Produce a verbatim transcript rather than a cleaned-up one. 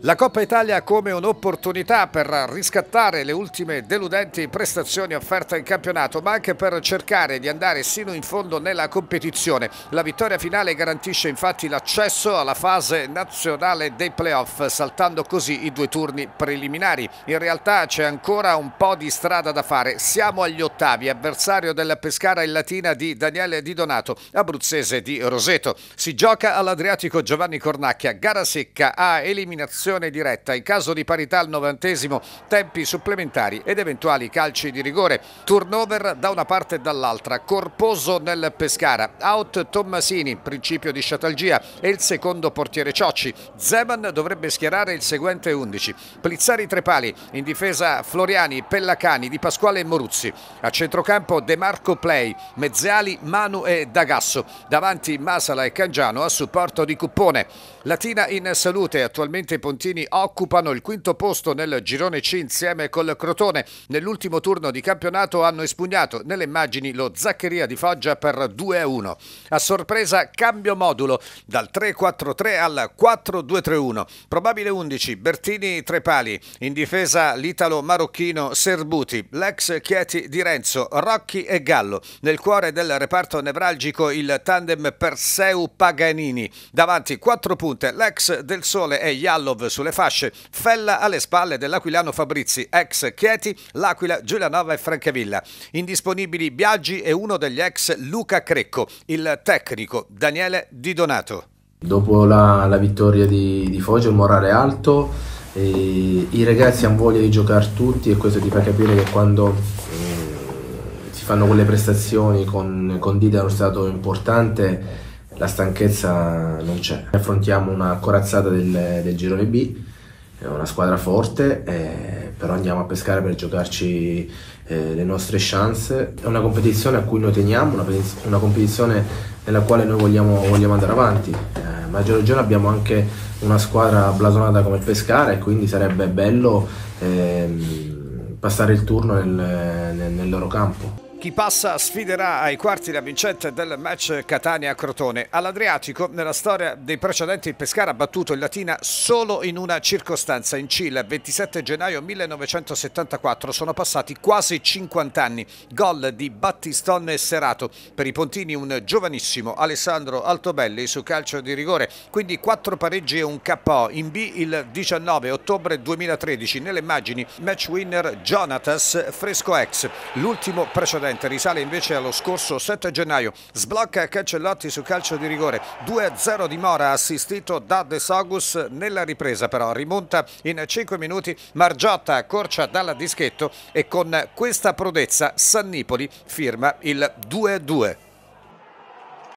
La Coppa Italia come un'opportunità per riscattare le ultime deludenti prestazioni offerte in campionato, ma anche per cercare di andare sino in fondo nella competizione. La vittoria finale garantisce infatti l'accesso alla fase nazionale dei playoff, saltando così i due turni preliminari. In realtà c'è ancora un po' di strada da fare. Siamo agli ottavi, avversario del Pescara il Latina di Daniele Di Donato, abruzzese di Roseto. Si gioca all'Adriatico Giovanni Cornacchia, gara secca a eliminazione diretta in caso di parità al novantesimo, tempi supplementari ed eventuali calci di rigore. Turnover da una parte e dall'altra, corposo nel Pescara, out Tommasini, principio di sciatalgia, e il secondo portiere Ciocci. Zeman dovrebbe schierare il seguente undici: Plizzari Trepali, in difesa Floriani, Pellacani, Di Pasquale e Moruzzi, a centrocampo De Marco Play, mezziali Manu e D'Agasso, davanti Masala e Cangiano a supporto di Cuppone. Latina in salute, attualmente i pontini occupano il quinto posto nel girone C insieme col Crotone. Nell'ultimo turno di campionato hanno espugnato nelle immagini lo Zaccheria di Foggia per due a uno. A sorpresa cambio modulo dal tre quattro tre al quattro due tre uno. Probabile undici: Bertini Trepali, in difesa l'italo marocchino Serbuti, l'ex Chieti di Renzo, Rocchi e Gallo. Nel cuore del reparto nevralgico il tandem Perseu Paganini, davanti quattro punte l'ex del Sole e Jallov sulle fasce, Fella alle spalle dell'aquilano Fabrizi, ex Chieti, l'Aquila, Giulianova e Francavilla. Indisponibili Biaggi e uno degli ex Luca Crecco, il tecnico Daniele Di Donato. Dopo la, la vittoria di, di Foggia il morale è alto, e i ragazzi hanno voglia di giocare tutti, e questo ti fa capire che quando eh, si fanno quelle prestazioni con, con Dida allo stato importante, la stanchezza non c'è. Affrontiamo una corazzata del, del girone B, è una squadra forte, eh, però andiamo a pescare per giocarci eh, le nostre chance. È una competizione a cui noi teniamo, una, una competizione nella quale noi vogliamo, vogliamo andare avanti. Eh, maggior ragione abbiamo anche una squadra blasonata come il Pescara, e quindi sarebbe bello eh, passare il turno nel, nel, nel loro campo. Chi passa sfiderà ai quarti la vincente del match Catania-Crotone. All'Adriatico, nella storia dei precedenti, il Pescara ha battuto il Latina solo in una circostanza, in C, il ventisette gennaio millenovecentosettantaquattro. Sono passati quasi cinquanta anni. Gol di Battiston e Serato. Per i pontini un giovanissimo Alessandro Altobelli su calcio di rigore. Quindi quattro pareggi e un K O. In B il diciannove ottobre duemilatredici. Nelle immagini match winner Jonatas Fresco ex. L'ultimo precedente risale invece allo scorso sette gennaio. Sblocca Cancellotti su calcio di rigore. due a zero di Mora, assistito da De Sogus. Nella ripresa però rimonta in cinque minuti Margiotta, accorcia dal dischetto, e con questa prodezza Sannipoli firma il due a due.